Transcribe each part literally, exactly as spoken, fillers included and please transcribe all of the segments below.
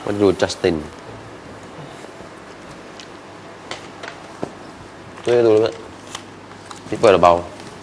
มันอยู่จัสตินช่วยดูด้วยพี่เปิดเบา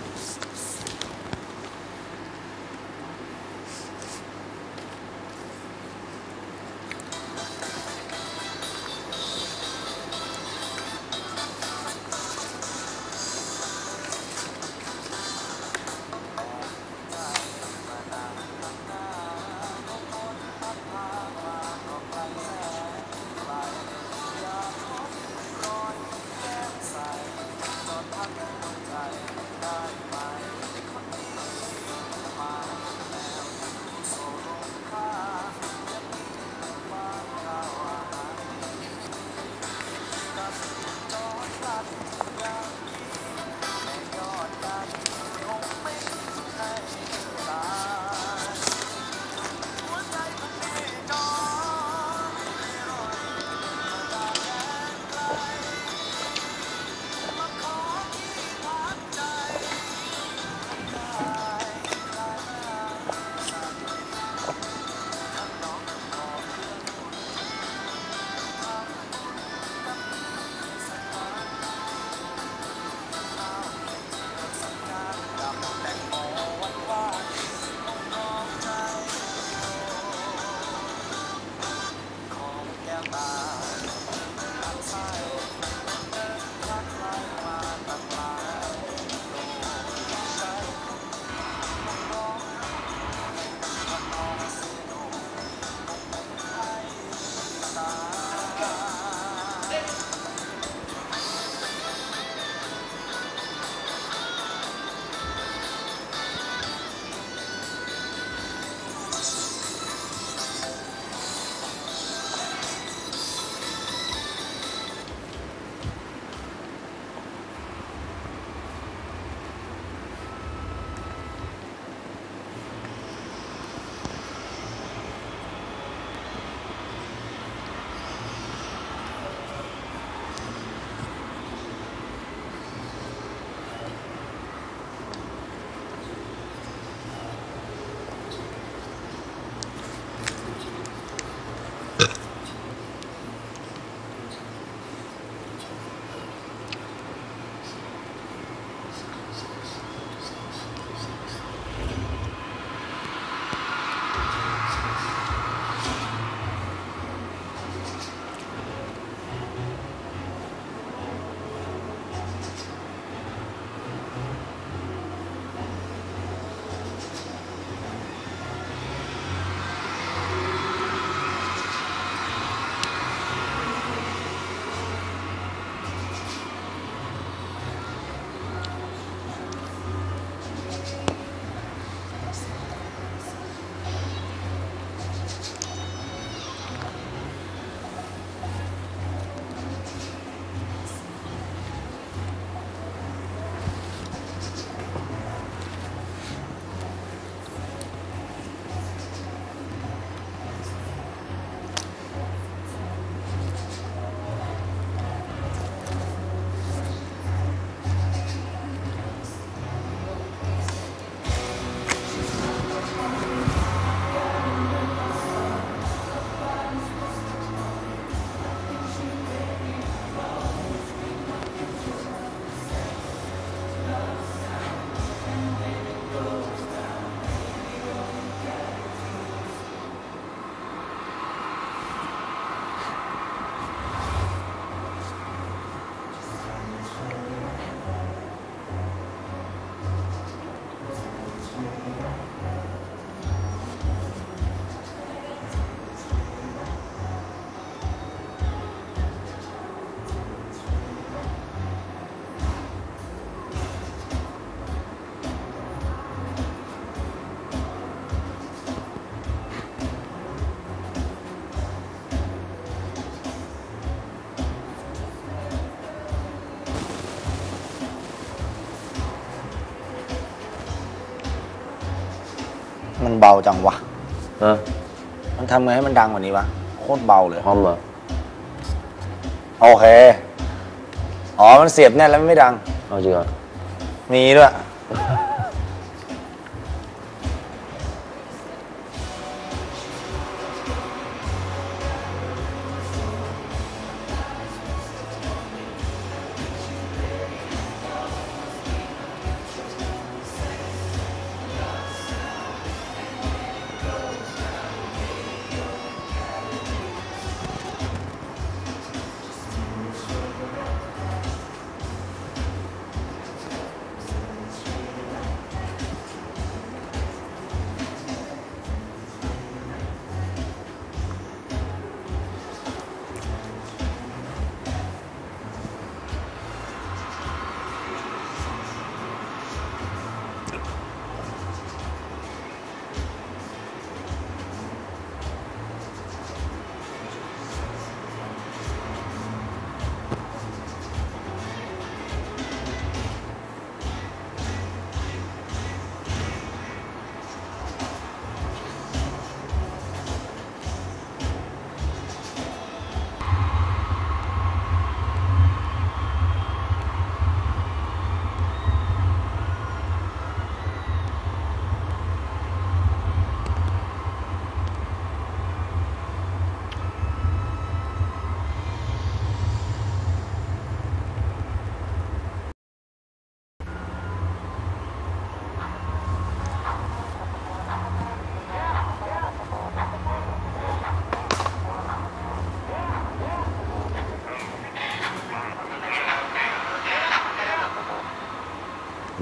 มันเบาจังวะฮะมันทำไงให้มันดังกว่านี้วะโคตรเบาเลยพร้อมเหรอโอเคอ๋อมันเสียบแน่นแล้วไม่ดังเอาจริงเหรอมีด้วย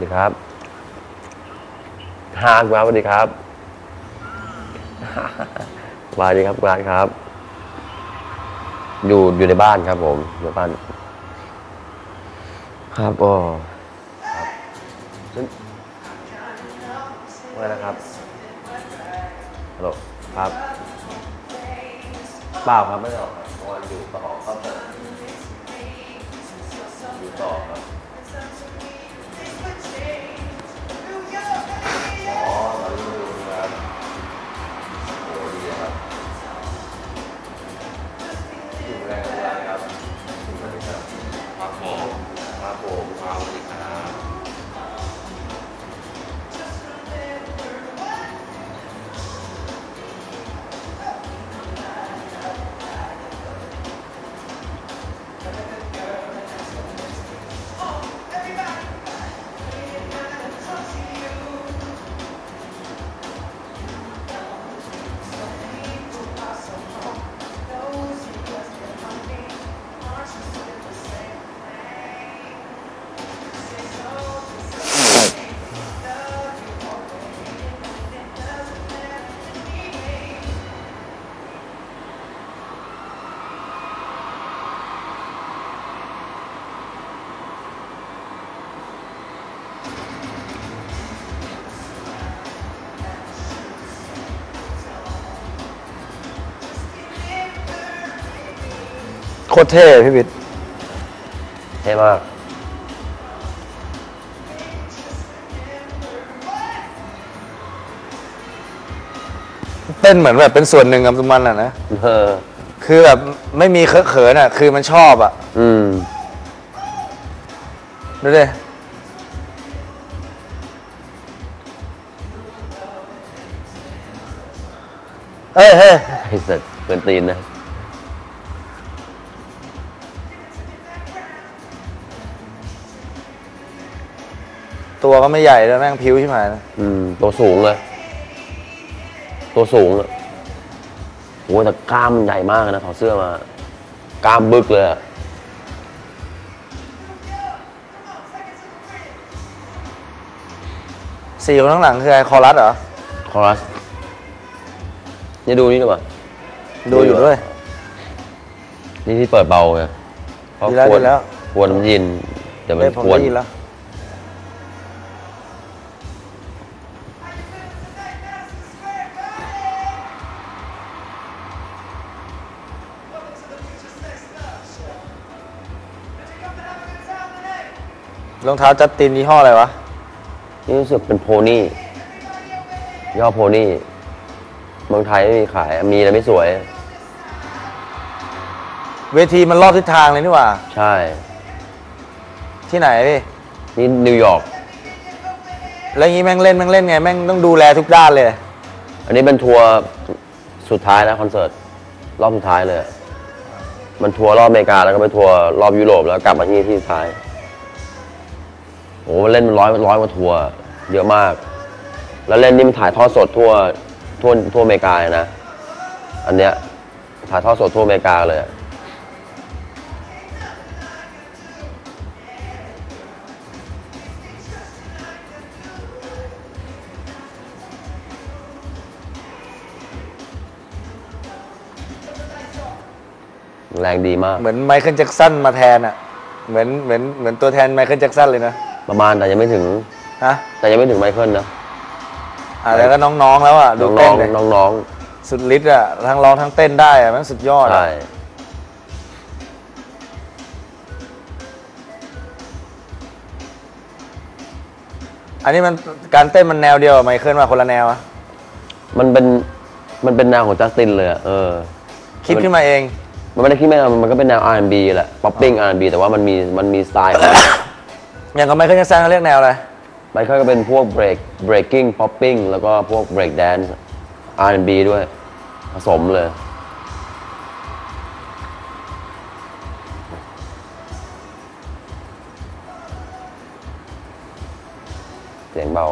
ดีครับฮากมาสวัสดีครับสวัสดีครับกราดครับ อยู่อยู่ในบ้านครับผมอยู่ในบ้านครับโอ้ครับว่านะครับฮัลโหลครับเปล่าครับไม่ได้ออกครับเพราะว่าอยู่ต่อครับอยู่ต่อครับอ๋อตอนนี้ดูครับโอ้ดีครับอยู่แรงอะไรครับอยู่แรงครับครับผมครับผมครับสวัสดีครับโคตรเท่พี่วิทย์เท่มากเต้นเหมือนแบบเป็นส่วนหนึ่งกับมันอ่ะนะเออคือแบบไม่มีเคอะเขินอ่ะคือมันชอบอ่ะอืมดูดิเฮ้ยเฮ้ยไอ้สัตว์เกินตีนนะตัวก็ไม่ใหญ่แล้วแม่งผิวใช่ไหมนะอืมตัวสูงเลยตัวสูงอ่ะโอ้แต่กล้ามใหญ่มากนะถอดเสื้อมากล้ามบึกเลยอ่ะสี่คนข้างหลังคือไอคอรัสเหรอคอรัสนี่ดูนี่หรือเปล่าดูอยู่ด้วยนี่ที่เปิดเบาไงเพราะควรควรมันยินเดี๋ยวมันควรรองเท้าจัสตินยี่ห้ออะไรวะนี่รู้สึกเป็นโพนี่ยี่ห้อโพนี่เมืองไทยไม่มีขายมีแต่ไม่สวยเวทีมันรอบทิศทางเลยนี่หว่าใช่ที่ไหนพี่นี่นิวยอร์กแล้วงี้แม่งเล่นแม่งเล่นไงแม่งต้องดูแลทุกด้านเลยอันนี้เป็นทัวร์สุดท้ายนะคอนเสิร์ตรอบสุดท้ายเลยมันทัวร์รอบอเมริกาแล้วก็ไปทัวร์รอบยุโรปแล้วกลับมาที่ที่สุดท้ายโอ้เล่นมันร้อยร้อยกว่าทัวร์เยอะมากแล้วเล่นนี่มันถ่ายทอดสดทั่วทั่วทั่วอเมริกาเลยนะอันเนี้ยถ่ายทอดสดทั่วอเมริกาเลยแรงดีมากเหมือนไมเคิลแจ็คสันมาแทนอ่ะเหมือนเหมือนเหมือนตัวแทนไมเคิลแจ็คสันเลยนะประมาณแต่ยังไม่ถึงฮะแต่ยังไม่ถึงไมเคิลนะอ่าแล้วก็น้องๆแล้วอ่ะดูเต้นเลยน้องๆสุดฤทธิ์อ่ะทั้งร้องทั้งเต้นได้อ่ะมันสุดยอดใช่อันนี้มันการเต้นมันแนวเดียวกับไมเคิลมาคนละแนวอ่ะมันเป็นมันเป็นแนวของจัสตินเลยอ่ะเออคิดขึ้นมาเองมันไม่ได้คิดไม่ได้มันก็เป็นแนว อาร์ แอนด์ บี แหละป๊อปปิ้ง อาร์ แอนด์ บี แต่ว่ามันมีมันมีสไตล์ของอย่างกับไมเคิลแจ็คสันเขาเรียกแนวอะไรไมเคิลก็เป็นพวก break breaking popping แล้วก็พวก break dance อาร์ แอนด์ บี ด้วยผสมเลยเสียงเบา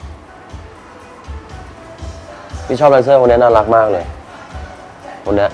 พี่ชอบแดนเซอร์คนนี้น่ารักมากเลยคนนี้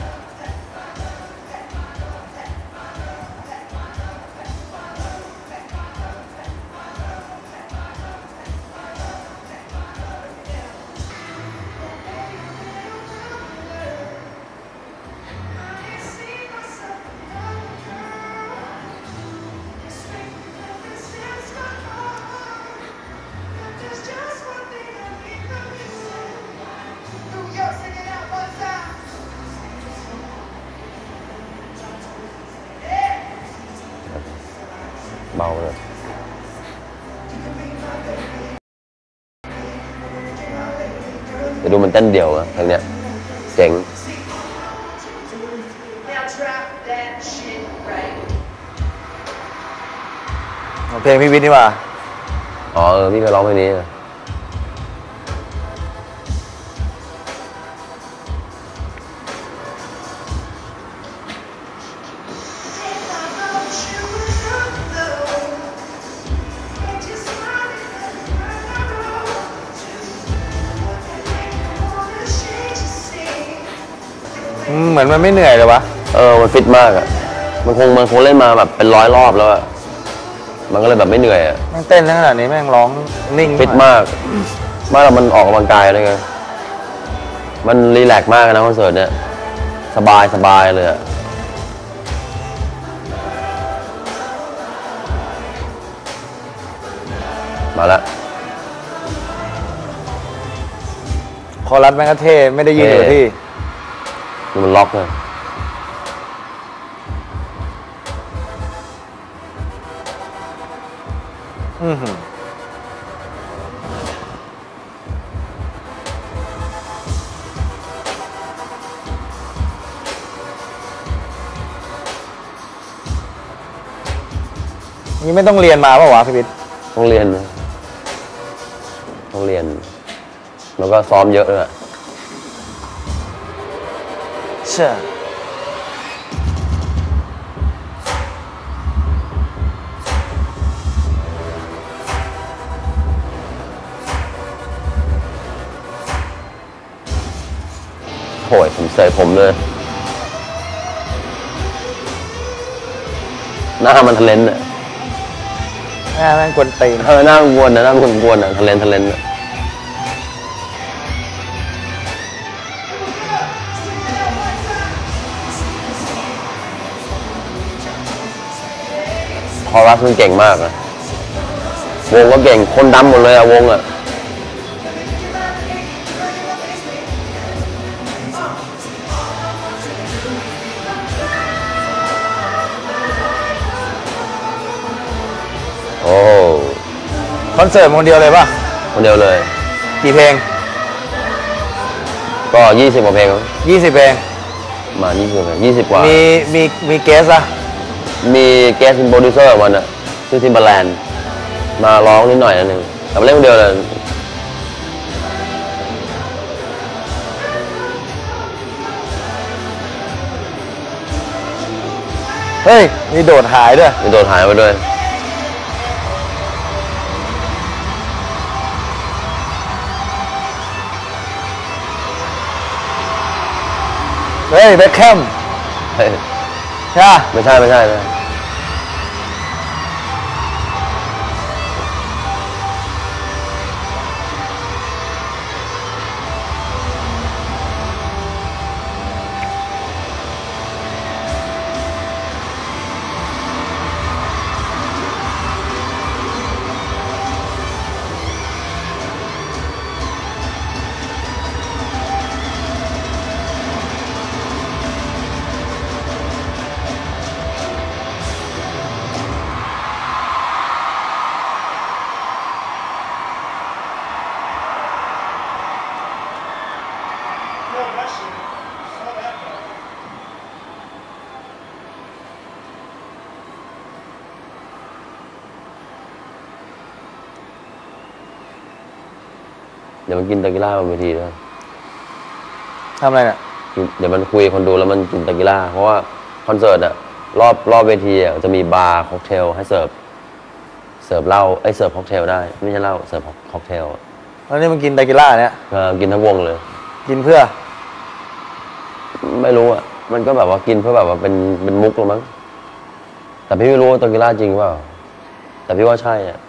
บาๆเลยเดี๋ยวดูมันเต้นเดี่ยวอะเพลงเนี้ยเจ๋งเพลงพี่วิทย์นี่ว่าอ๋อเออพี่เคยร้องเพลงนี้เหมือนมันไม่เหนื่อยเลยวะเออมันฟิตมากอะมันคงมันคงเล่นมาแบบเป็นร้อยรอบแล้วอะมันก็เลยแบบไม่เหนื่อยอะแม่งเต้นขนาดนี้แม่งร้องนิ่งฟิตมากมากแล้วมันออกกำลังกายเลยไงมันรีแลกซ์มากนะคอนเสิร์ตเนี้ยสบายสบายเลยอะมาละคอรัสแม่งก็เท่ไม่ได้ยืนอยู่ที่มันล็อกเลยอือหือนี่ไม่ต้องเรียนมาป่าววะพี่บิ๊กต้องเรียนต้องเรียนแล้วก็ซ้อมเยอะด้วยเชื่อโหยผมเสยผมเลยหน้ามันทะเลนอะหน้ามันกวนตีนเออหน้ามันกวนนะหน้ามันกวนอะทะเลนทะเลนอะคอรัสมันเก่งมากนะวงก็เก่งคนดำหมดเลยอะวงอะโอ้คอนเสิร์ตคนเดียวเลยป่ะคนเดียวเลยกี่เพลงก็ยี่สิบกว่าเพลงยี่สิบเพลงมายี่สิบเพลงยี่สิบกว่ามีมีมีเกสอะมีแกสเป็นโปรดิวเซอร์มันอะชื่อทิมเบอร์แลนด์มาร้องนิดหน่อยนิดนึงแต่เล่นคนเดียวเลยเฮ้ยมีโดดหายด้วยมีโดดหายไปด้วยเฮ้ยแบ็คแคมเฮ้ยใช่ไม่ใช่ไม่ใช่ไม่เดี๋ยวมันกินตะกิล่าบนเวทีด้วยทำอะไรเนี่ยเดี๋ยวมันคุยคนดูแล้วมันกินตะกิล่าเพราะว่าคอนเสิร์ตอะรอบรอบเวทีอะจะมีบาร์ค็อกเทลให้เสิร์ฟเสิร์ฟเหล้าไอ้เสิร์ฟค็อกเทลได้ไม่ใช่เหล้าเสิร์ฟค็อกเทลแล้วนี่มันกินตะกิล่าเนี่ยเออกินทั้งวงเลยกินเพื่อไม่รู้อะมันก็แบบว่ากินเพื่อแบบว่าเป็นเป็นมุกหรือมั้งแต่พี่ไม่รู้ว่าตะกิล่าจริงเปล่าแต่พี่ว่าใช่อะ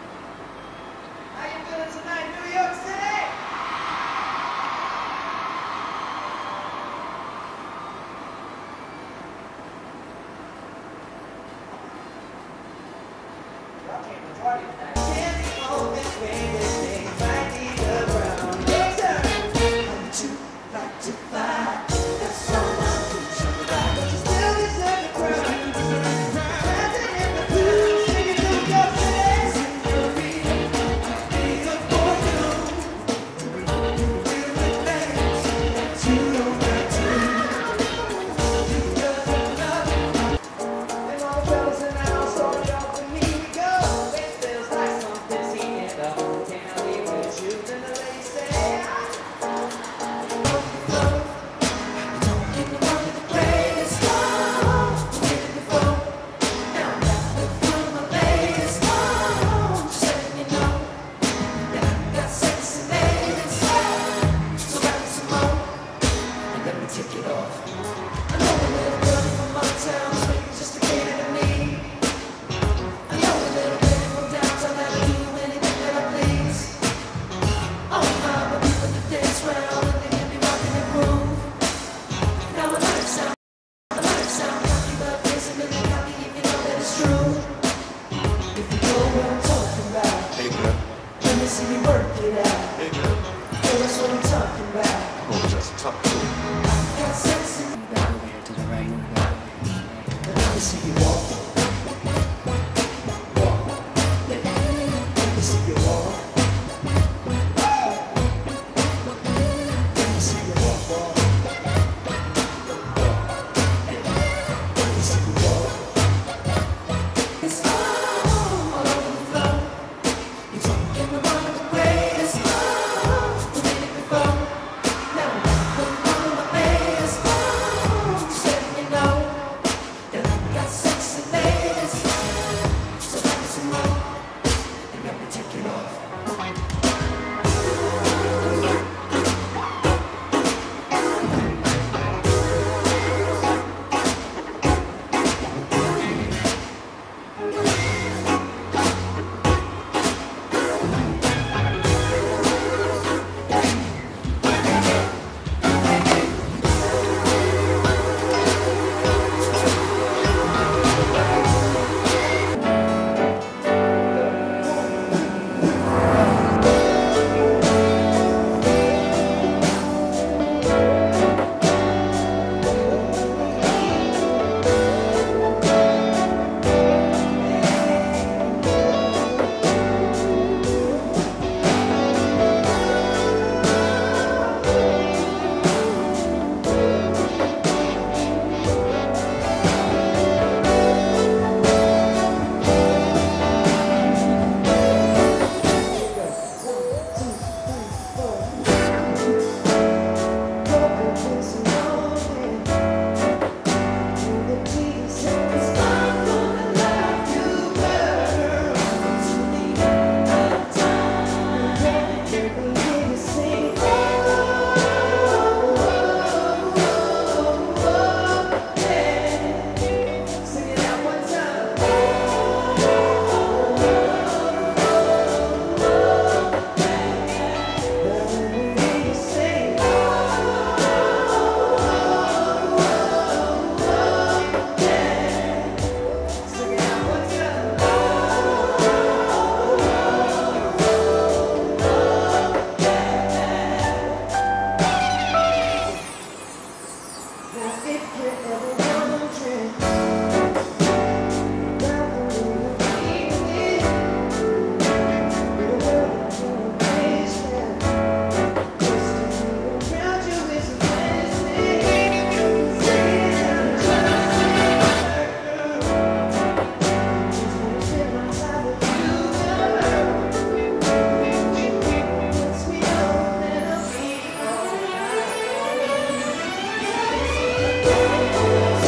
Thank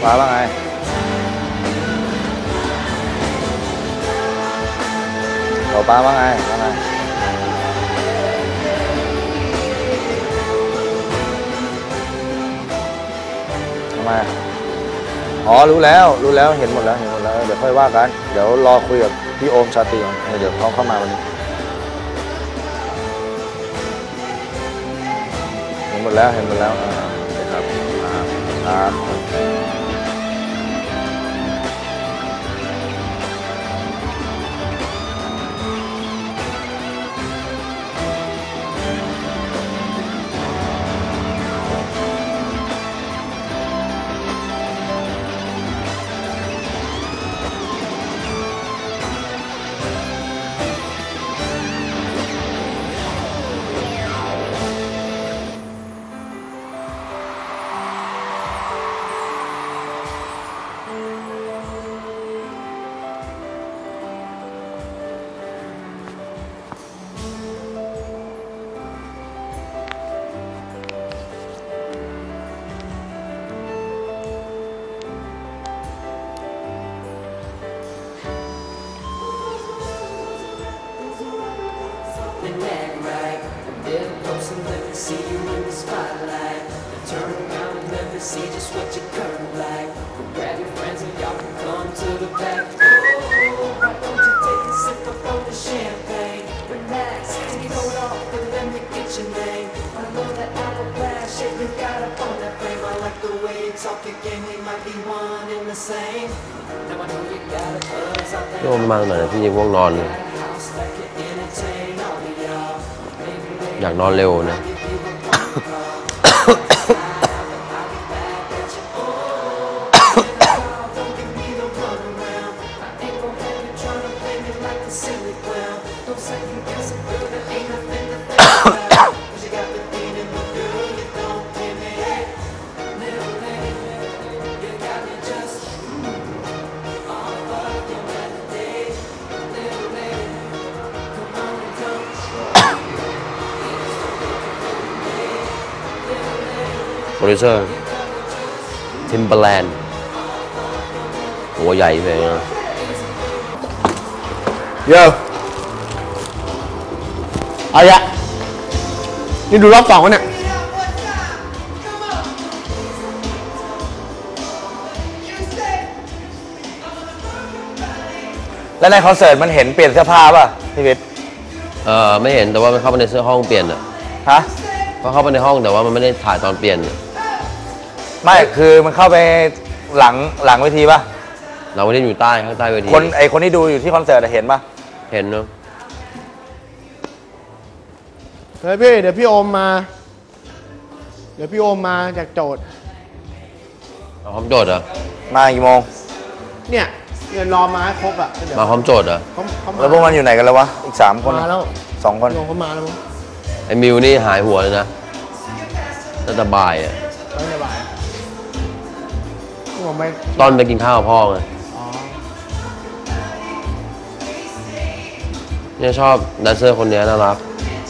ป้าว่าไงเราป้าว่าไงว่าไงทำไมอ๋อรู้แล้วรู้แล้วเห็นหมดแล้วเห็นหมดแล้วเดี๋ยวค่อยว่ากันเดี๋ยวรอคุยกับพี่โอมชาตรีก่อนเดี๋ยวเขาเข้ามาวันนี้เห็นหมดแล้วเห็นหมดแล้วครับครับ See you in the spotlight. Turn around and let me see just what you're curving like. Grab your friends and y'all can come to the back. Oh, why don't you take a sip up on the champagne? Relax, take your coat off and let me get your name. I know that hourglass shape you got up on that frame. I like the way you talk again, we might be one and the same. Now I know you got a buzz out there. โยมมาหน่อยพี่ยังง่วงนอนเลยอยากนอนเร็วนะโปรดิวเซอร์ทิมเบอร์แลนด์หัวใหญ่เลยนะเยอะเอาละนี่ดูรอบสองวะเนี่ยแล้วในคอนเสิร์ตมันเห็นเปลี่ยนเสื้อผ้าป่ะพี่วิทย์เออไม่เห็นแต่ว่ามันเข้าไปในเสื้อห้องเปลี่ยนอ่ะฮะก็เข้าไปในห้องแต่ว่ามันไม่ได้ถ่ายตอนเปลี่ยนไม่คือมันเข้าไปหลังหลังเวทีป่ะเราไม่ได้อยู่ใต้ข้างใต้เวทีคนไอคนที่ดูอยู่ที่คอนเสิร์ตเห็นป่ะเห็นเนาะเฮ้ยพี่เดี๋ยวพี่โอมมาเดี๋ยวพี่โอมมาจากโจทย์มาพร้อมโจทย์เหรอมากี่โมงเนี่ยเดี๋ยวรอมาให้ครบอ่ะมาพร้อมโจทย์เหรอแล้วพวกมันอยู่ไหนกันแล้ววะอีกสามคนมาแล้วสองคนเขามาแล้วมั้งไอ้มิวนี่หายหัวเลยนะน่าจะบ่ายอ่ะไม่สบายผมไม่ตอนไปกินข้าวกับพ่อไงเนี่ยชอบแดนเซอร์คนนี้น่ารัก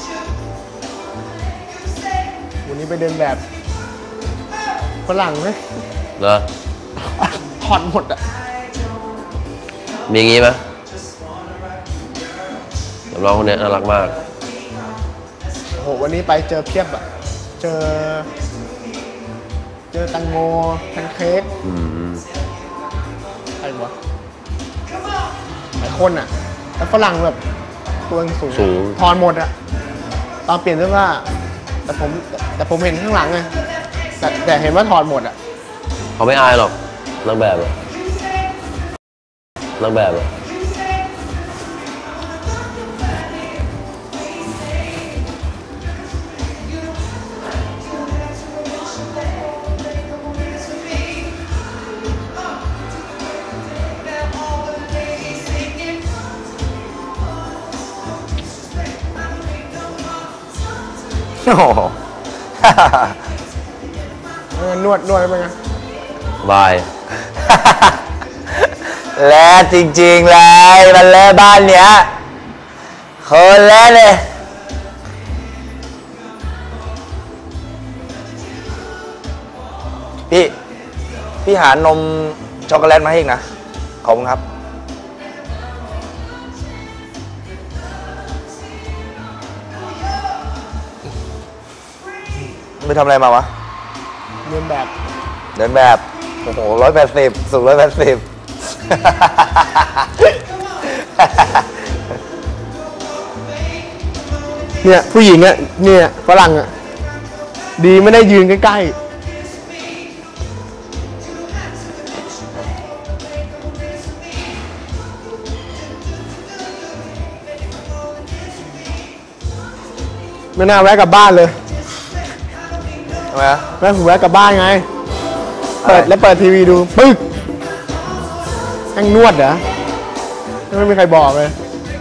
วันนี้ไปเดินแบบฝรั่งไหมเหรอถอดหมดอ่ะมีอย่างงี้ไหมนักร้องคนนี้น่ารักมากโหวันนี้ไปเจอเพียบอ่ะเจอเจอตังโมแพนเค้กใครวะหลายคนอ่ะแล้วฝรั่งแบบตัวสูงถอนหมดอ่ะตอนเปลี่ยนเสื้อผ้าแต่ผมแต่ผมเห็นข้างหลังไงแต่แต่เห็นว่าถอดหมดอ่ะเขาไม่อายหรอกนางแบบอ่ะนางแบบอ่ะโอ้โหนวดนวดเป็นไงบายแล้วจริงๆเลยมันแล้วบ้านเนี้ยคนแล้วเลยพี่พี่หานมช็อกโกแลตมาให้อีกนะ ขอบคุณครับ ไปทำอะไรมาวะเรียนแบบเดินแบบ โอ้โหร้อยแปดสิบสูงร้อยแปดสิบเนี่ยผู้หญิงอ่ะเนี่ยฝรั่งอ่ะดีไม่ได้ยืนใกล้ๆไม่น่าแวะกลับบ้านเลยทำไมอะแม่ผมแวะกลับบ้านไงอะไรเปิดแล้วเปิดทีวีดูปึ๊กแห้งนวดเหรอไม่มีใครบอกเลย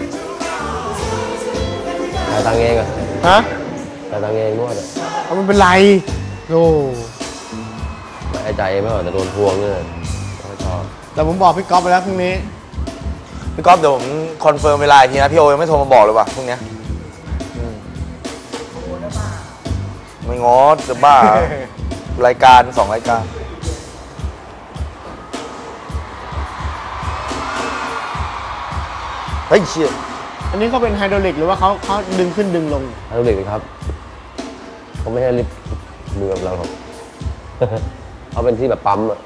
จ่ายตังค์เองอะฮะจ่ายตังค์เองนวดอะเอามันเป็นไรโอ้ไม่ให้จ่ายเองไม่หรอกแต่โดนทวงเนี่ยไม่ชอบแต่ผมบอกพี่ก๊อฟไปแล้วพรุ่งนี้พี่ก๊อฟเดี๋ยวผมคอนเฟิร์มเวลาอีกทีนะพี่โอยังไม่โทรมาบอกเลยว่ะพรุ่งเนี้ยอืมไม่ง้อจะบ้า รายการสองรายการ เฮ้ยเชี่ยอันนี้เขาเป็นไฮดรอลิกหรือว่าเขาเขาดึงขึ้นดึงลงให้ดูเด็กเลยครับเขาไม่ให้ลิฟต์มือแบบเราหรอก เขาเป็นที่แบบปั๊มอะ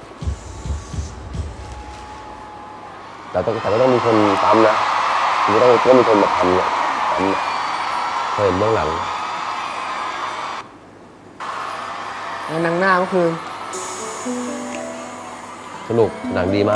แต่ต้องแต่ก็ต้องมีคนปั๊มนะไม่ต้องก็มีคนมาทำเนี่ยปั๊มเนี่ยเคยเห็นเบื้องหลังหนังหน้าก็คือสนุกหนังดีมาก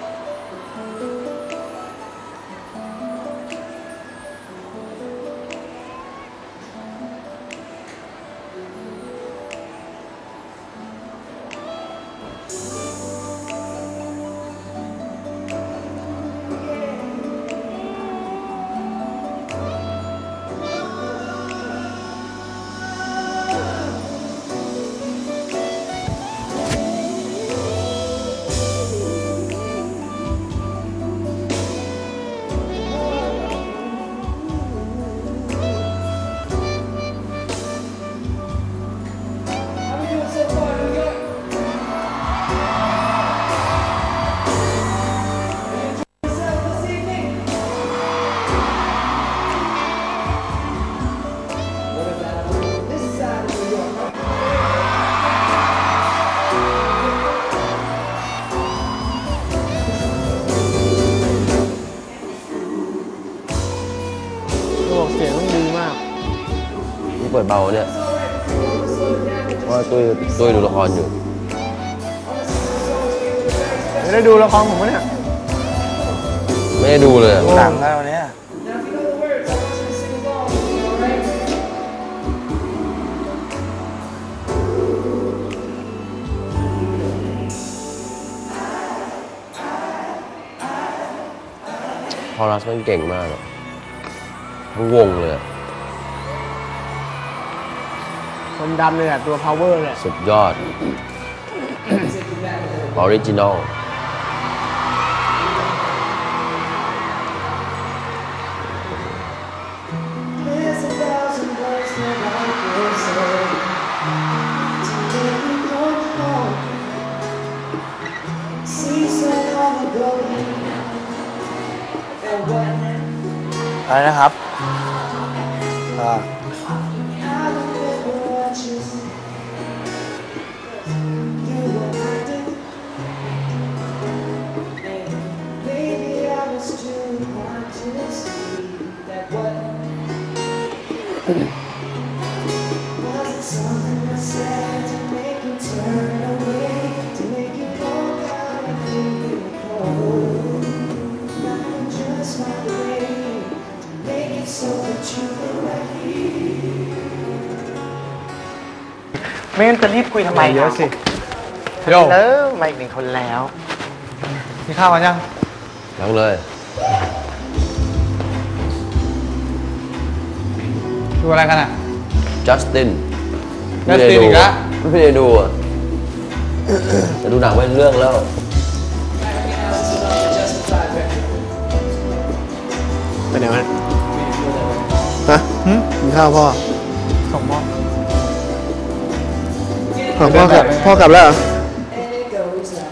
เขาบอกเสียงต้องดีมากที่เปิดเบาเนี่ยเพราะว่าตุ้ยตุ้ยดูละครอยู่ไม่ได้ดูละครผมวะเนี่ยไม่ได้ดูเลยอะหนังแล้วเนี้ยพอรัสมันเก่งมากอะทั้งวงเลยอะคนดำเลยแหละตัว power เลยสุดยอด ออริจินอล There's a thousand words that I could say to make you go home. Seems so long ago. And what อะไรนะครับอ่า I remember what you said. You were acting, and maybe I was too blind to see that what was it something I said to make you turn away, to make you walk out and feel cold. Not just my way, to make it so that you feel right here. ไม่งั้นจะรีบคุยทำไมเยอะสิโยเออมาอีกหนึ่งคนแล้วกินข้าวกันยังยังเลยดูอะไรกันอ่ะจัสติน Justin อีกแล้วไม่ได้ดูอะจะดูหนังเป็นเรื่องแล้วไปไหนวะฮะกินข้าวพ่อส่งมอบพ่อพ่อกลับพ่อกลับแล้วเหรอ And it goes like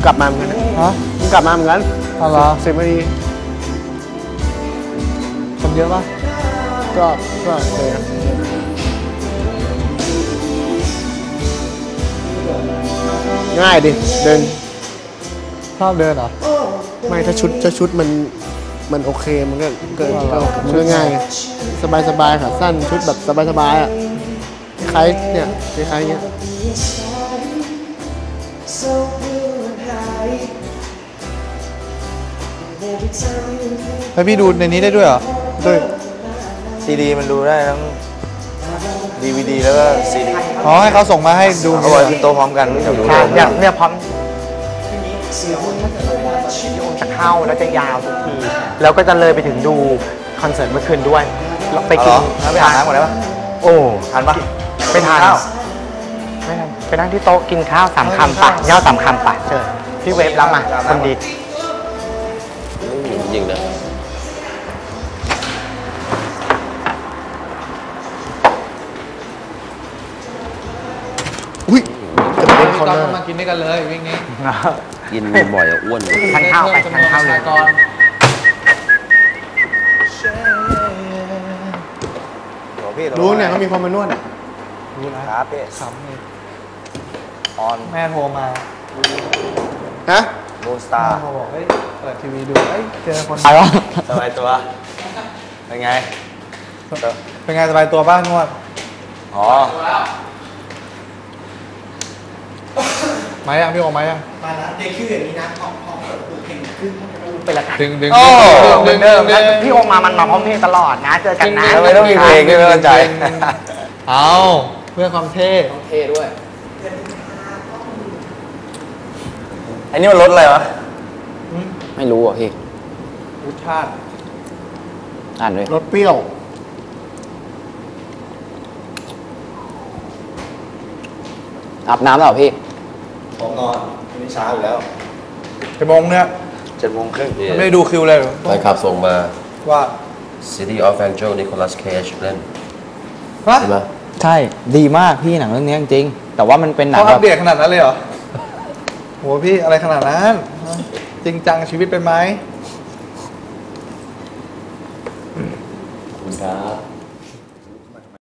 กลับมาเหมือนกันนะฮะมึงกลับมาเหมือนกันอ๋อเหรอสิบนาทีคนเยอะปะก็ก็เลยนะง่ายดิเดินชอบเดินเหรอไม่ถ้าชุดถ้าชุดมันมันโอเคมันก็ก็ก็มันก็ง่ายไงสบายสบายขาสั้นชุดแบบสบายสบายอ่ะคล้ายเนี่ยคล้ายๆเงี้ย So blue and high. And every time you think ให้พี่ดูในนี้ได้ด้วยเหรอด้วยซีดีมันดูได้ทั้งดีวีดีแล้วก็ซีดีอ๋อให้เขาส่งมาให้ดูเขาบอกขึ้นโต๊ะพร้อมกันเดี๋ยวดูใช่เลยอยากเนี่ยพร้อมจะเข้าแล้วจะยาวทุกที แล้วก็จะเลยไปถึงดูคอนเสิร์ตเมื่อคืนด้วยเราไปไปกิกินนแล้วไปอาบน้ำก่อนได้ปะโอ้ทันปะไม่ทันข้าวไม่ทันไปนั่งที่โต๊ะกินข้าวสามคำปะย่อสามคำปะเชิญพี่เวฟรับมาคนดีจริงๆนะอุ้ยจะไปเล่นคอนเนอร์มากินด้วยกันเลยวิ่งนี้กินบ่อยอะอ้วนเลยทานข้าวไปทานข้าวเลยก่อนโอ้พี่รู้เนี่ยเขามีคนมานวดอ่ะครับพี่ซ้ำเลยออนแม่โทรมาฮะมูนสตาร์เขาบอกเฮ้ยเปิดทีวีดูเอ้ยเจอคนใครวะสบายตัว เป็นไงเป็นไงสบายตัวบ้างนวดอ๋อมายังพี่โอมายังมาแล้วเด็กคืออย่างนี้นะพอพอเปิดเพลงขึ้นไปละกันดึงดึงโอ้ดึงดึงดึงพี่โอมามันมาพร้อมเพลงตลอดนะ เจอกันนะทำไมต้องมีเพลงด้วยไม่เข้าใจเอาเพื่อความเท่อันนี้มันรถอะไรวะไม่รู้อ่ะพี่รสชาติอ่านเลยรสเปรี้ยวอาบน้ำแล้วเหรอพี่ผมนอนวันนี้เช้าอยู่แล้วไปมงเนี่ยเจ็ดโมงครึ่งไม่ได้ดูคิวเลยเหรอไปขับส่งมาว่า City of Angel Nicolas Cage เล่นฮะใช่ไหมใช่ดีมากพี่หนังเรื่องนี้จริงๆแต่ว่ามันเป็นหนังเขาแบอัปบเดตขนาดนั้นเลยเหรอโหพี่อะไรขนาดนั้นฮะจริงจังชีวิตเป็นไหมขอบคุณครับ